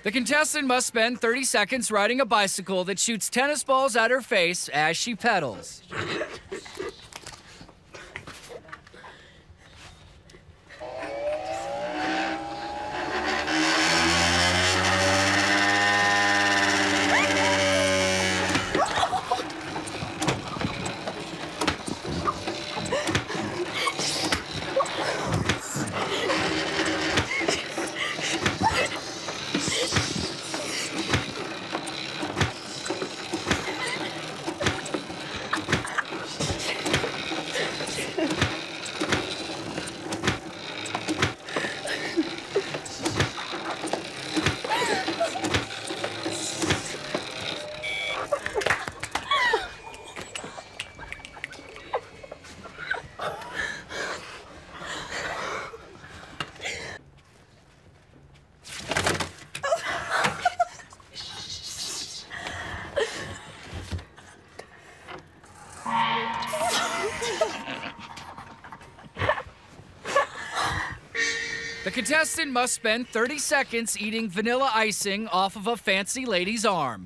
The contestant must spend 30 seconds riding a bicycle that shoots tennis balls at her face as she pedals. The contestant must spend 30 seconds eating vanilla icing off of a fancy lady's arm.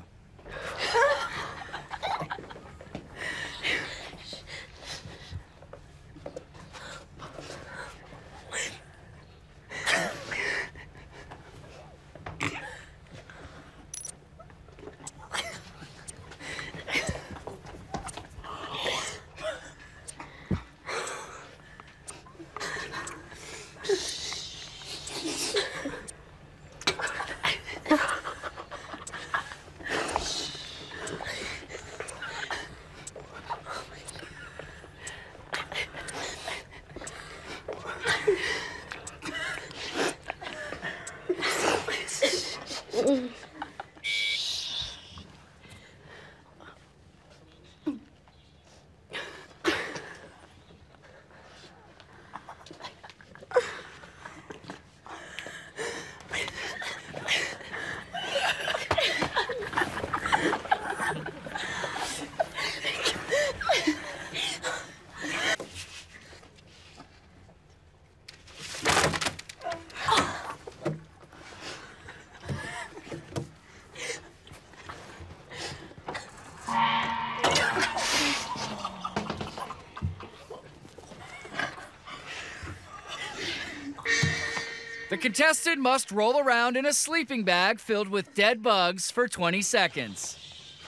The contestant must roll around in a sleeping bag filled with dead bugs for 20 seconds.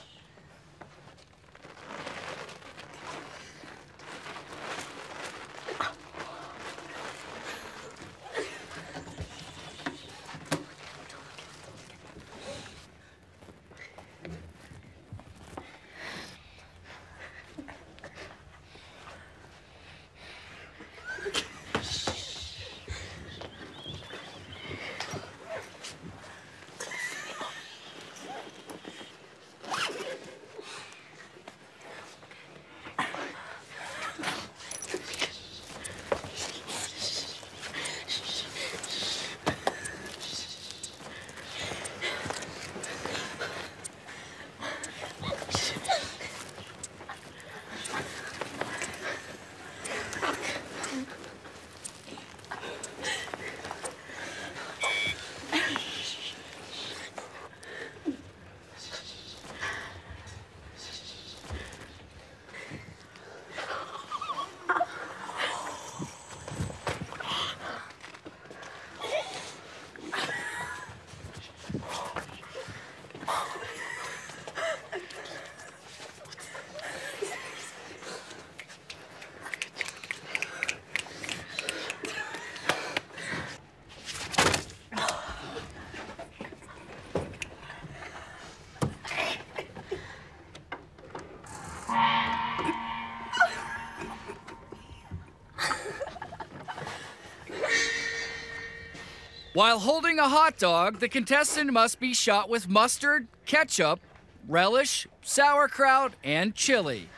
While holding a hot dog, the contestant must be shot with mustard, ketchup, relish, sauerkraut, and chili.